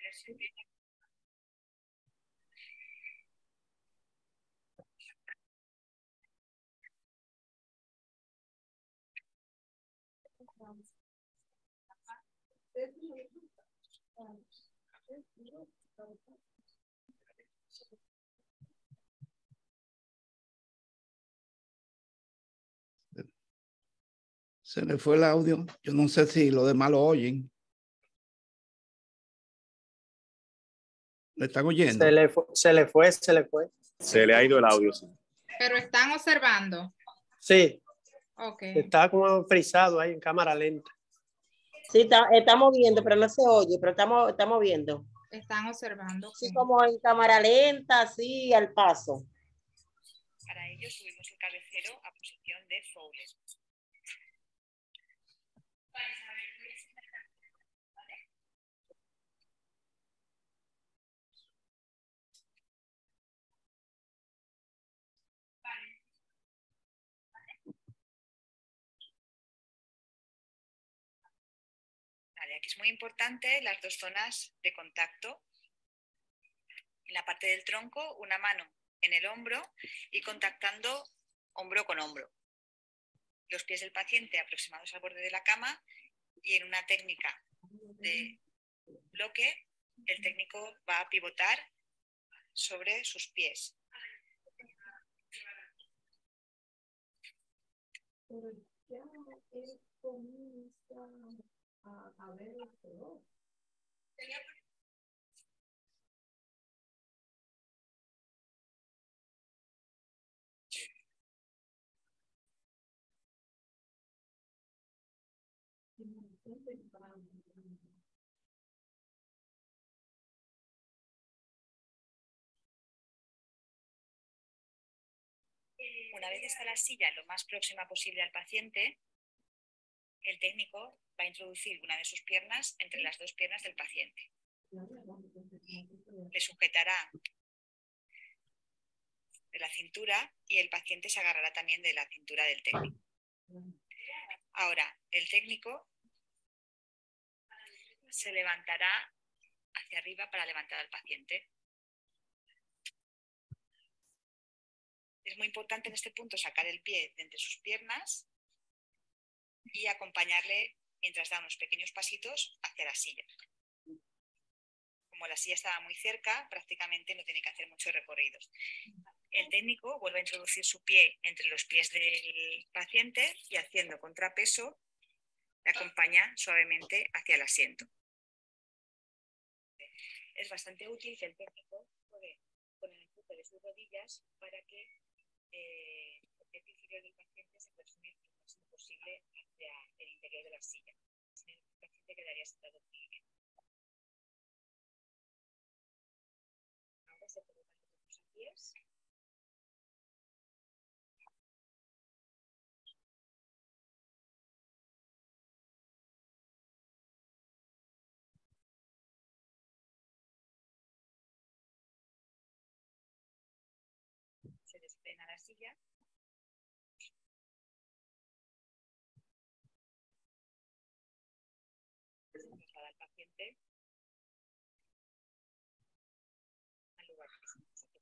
Se le fue el audio. Yo no sé si los demás lo oyen. ¿Le están oyendo? Se le fue. Se le ha ido el audio. Sí. Pero están observando. Sí. Ok. Está como frisado ahí en cámara lenta. Sí, estamos viendo, pero no se oye, pero estamos viendo. Están observando. Sí, como en cámara lenta, así al paso. Para ello subimos el cabecero a posición de Fowler. Vale, aquí es muy importante las dos zonas de contacto. En la parte del tronco, una mano en el hombro y contactando hombro con hombro. Los pies del paciente aproximados al borde de la cama y en una técnica de bloque, el técnico va a pivotar sobre sus pies. Una vez está la silla lo más próxima posible al paciente, el técnico va a introducir una de sus piernas entre las dos piernas del paciente. Le sujetará de la cintura y el paciente se agarrará también de la cintura del técnico. Ahora, el técnico se levantará hacia arriba para levantar al paciente. Es muy importante en este punto sacar el pie de entre sus piernas y acompañarle mientras da unos pequeños pasitos hacia la silla. Como la silla estaba muy cerca, prácticamente no tiene que hacer muchos recorridos. El técnico vuelve a introducir su pie entre los pies del paciente y haciendo contrapeso le acompaña suavemente hacia el asiento. Es bastante útil que el técnico juegue con el empuje de sus rodillas para que el inferior del paciente se aproxime lo máximo posible hacia el interior de la silla. Si no, el paciente quedaría sentado muy bien. Ahora se colocan los pies. Se desplena la silla. Se traslada al paciente al lugar que se necesita.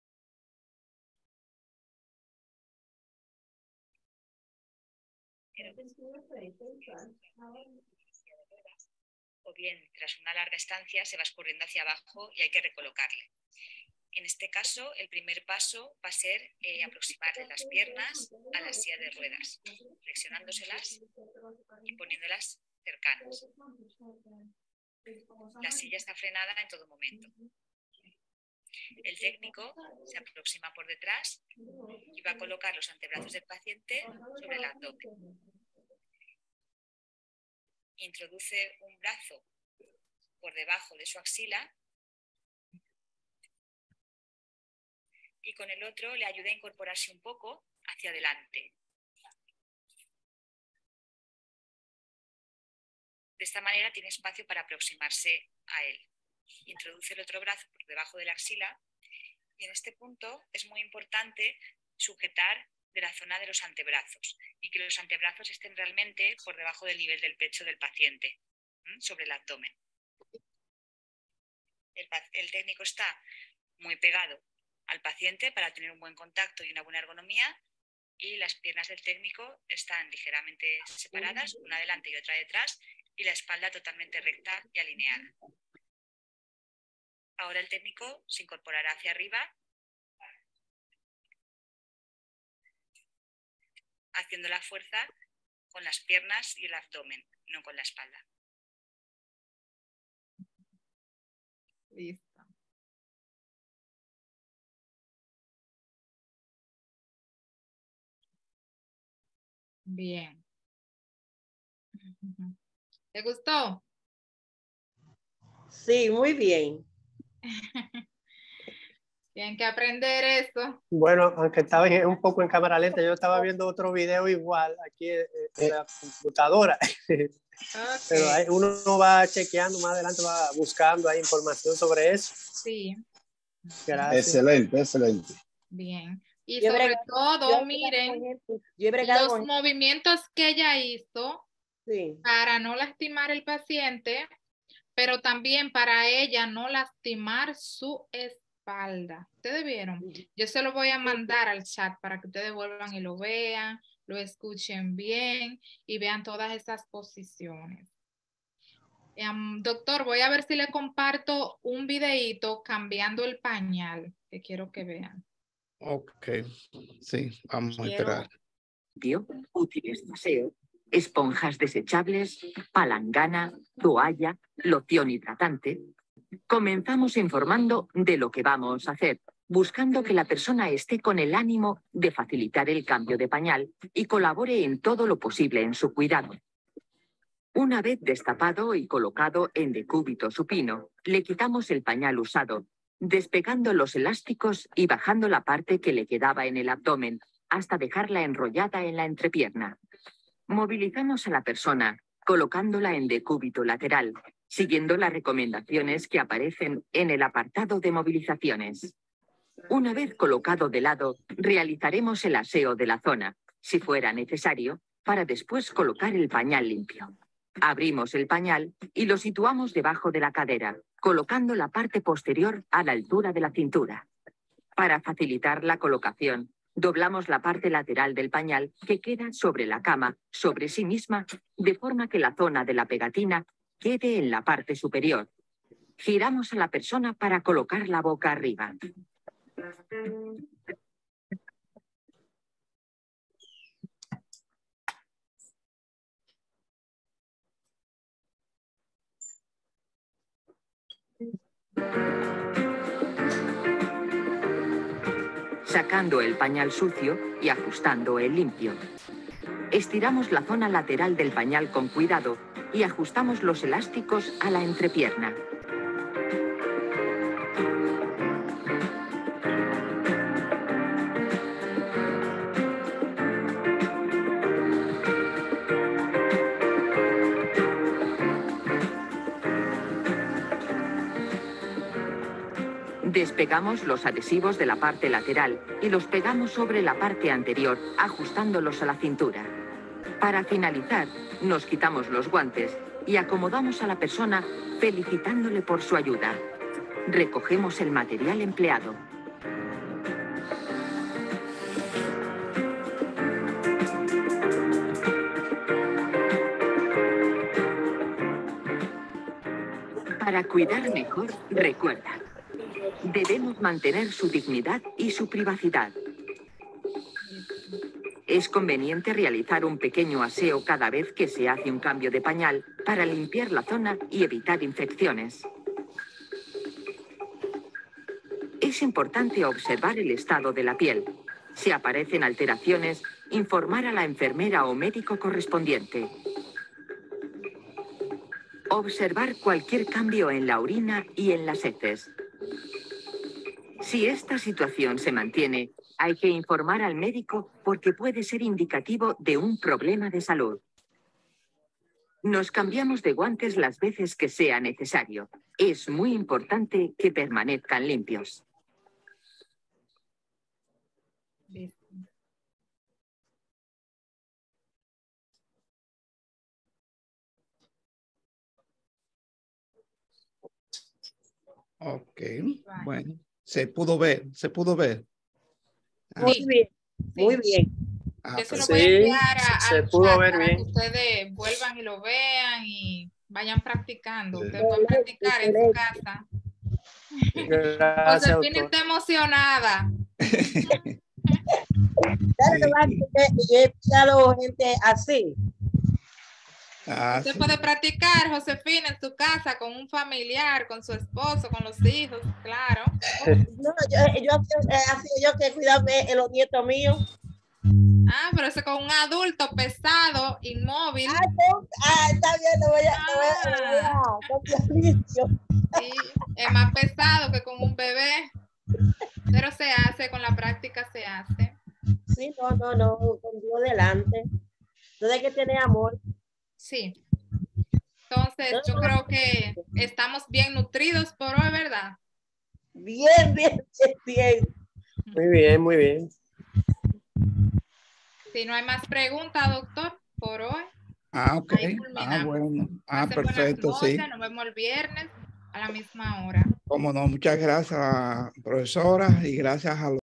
O bien, tras una larga estancia, se va escurriendo hacia abajo y hay que recolocarle. En este caso, el primer paso va a ser aproximarle las piernas a la silla de ruedas, flexionándoselas y poniéndolas cercanas. La silla está frenada en todo momento. El técnico se aproxima por detrás y va a colocar los antebrazos del paciente sobre el abdomen. Introduce un brazo por debajo de su axila y con el otro le ayuda a incorporarse un poco hacia adelante. De esta manera tiene espacio para aproximarse a él. Introduce el otro brazo por debajo de la axila y en este punto es muy importante sujetar de la zona de los antebrazos y que los antebrazos estén realmente por debajo del nivel del pecho del paciente, sobre el abdomen. el técnico está muy pegado al paciente para tener un buen contacto y una buena ergonomía, y las piernas del técnico están ligeramente separadas, una delante y otra detrás, y la espalda totalmente recta y alineada. Ahora el técnico se incorporará hacia arriba, haciendo la fuerza con las piernas y el abdomen, no con la espalda. Listo. Bien. ¿Te gustó? Sí, muy bien. Tienen que aprender eso. Bueno, aunque estaba un poco en cámara lenta, yo estaba viendo otro video igual aquí en la computadora. Pero Ok, uno va chequeando, más adelante va buscando ahí información sobre eso. sí, Gracias. Excelente, excelente. bien. Y Yo he sobre bregado- yo todo, he bregado miren, con gente- yo he bregado los con gente- movimientos que ella hizo sí. para no lastimar el paciente, pero también para ella no lastimar su espalda. ¿Ustedes vieron? Yo se lo voy a mandar al chat para que ustedes vuelvan y lo vean, lo escuchen bien y vean todas esas posiciones. Doctor, voy a ver si le comparto un videíto cambiando el pañal, que quiero que vean. Ok, sí, vamos a Quiero- esperar. Útiles de aseo, esponjas desechables, palangana, toalla, loción hidratante. Comenzamos informando de lo que vamos a hacer, buscando que la persona esté con el ánimo de facilitar el cambio de pañal y colabore en todo lo posible en su cuidado. Una vez destapado y colocado en decúbito supino, le quitamos el pañal usado, despegando los elásticos y bajando la parte que le quedaba en el abdomen, hasta dejarla enrollada en la entrepierna. Movilizamos a la persona, colocándola en decúbito lateral, siguiendo las recomendaciones que aparecen en el apartado de movilizaciones. Una vez colocado de lado, realizaremos el aseo de la zona, si fuera necesario, para después colocar el pañal limpio. Abrimos el pañal y lo situamos debajo de la cadera, colocando la parte posterior a la altura de la cintura. Para facilitar la colocación, doblamos la parte lateral del pañal que queda sobre la cama, sobre sí misma, de forma que la zona de la pegatina quede en la parte superior. Giramos a la persona para colocar la boca arriba. Sacando el pañal sucio y ajustando el limpio. Estiramos la zona lateral del pañal con cuidado y ajustamos los elásticos a la entrepierna. Despegamos los adhesivos de la parte lateral y los pegamos sobre la parte anterior, ajustándolos a la cintura. Para finalizar, nos quitamos los guantes y acomodamos a la persona felicitándole por su ayuda. Recogemos el material empleado. Para cuidar mejor, recuerda. Debemos mantener su dignidad y su privacidad. Es conveniente realizar un pequeño aseo cada vez que se hace un cambio de pañal para limpiar la zona y evitar infecciones. Es importante observar el estado de la piel. Si aparecen alteraciones, informar a la enfermera o médico correspondiente. Observar cualquier cambio en la orina y en las heces. Si esta situación se mantiene, hay que informar al médico porque puede ser indicativo de un problema de salud. Nos cambiamos de guantes las veces que sea necesario. Es muy importante que permanezcan limpios. Listo. Ok, bueno, se pudo ver, se pudo ver. Muy bien, muy bien. Yo se lo Sí, voy a enviar se al pudo chat ver para bien. que ustedes vuelvan y lo vean y vayan practicando. Ustedes pueden Excelente, practicar en su excelente. casa. Gracias, Josefina doctor. está emocionada. Claro, Sí. yo he escuchado gente así. Usted Sí. puede practicar, Josefina, en su casa con un familiar, con su esposo, con los hijos, claro. No, así yo que cuidarme en los nietos míos. Ah, pero eso con un adulto pesado, inmóvil. Está bien, lo voy a compromiso. Sí, es más pesado que con un bebé, pero se hace, con la práctica se hace. Sí, no, con Dios delante. No hay que tener amor. Sí. Entonces, yo creo que estamos bien nutridos por hoy, ¿verdad? Bien, bien, bien. Muy bien, muy bien. Si no hay más preguntas, doctor, por hoy. Ok. Ahí culminamos. Bueno. Pasen buenas Perfecto, sí. noches, nos vemos el viernes a la misma hora. Cómo no, muchas gracias, profesora, y gracias a los